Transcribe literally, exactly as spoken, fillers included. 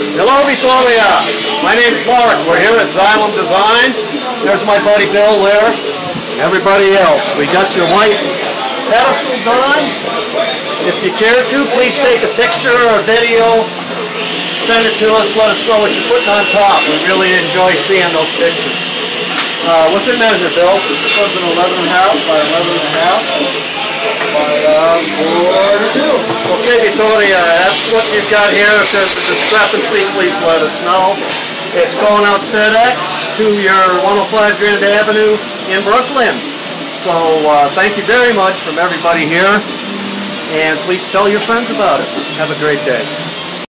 Hello, Vitoria. My name's Mark. We're here at Xylem Design. There's my buddy Bill there. Everybody else. We got your white pedestal done. If you care to, please take a picture or video. Send it to us. Let us know what you're putting on top. We really enjoy seeing those pictures. Uh, what's it measure, Bill? This one's an eleven and a half by eleven and a half by uh, four to two. Okay, Vitoria, that's what you've got here. If there's a discrepancy, please let us know. It's going out FedEx to your one oh five Grand Avenue in Brooklyn. So uh, thank you very much from everybody here, and please tell your friends about us. Have a great day.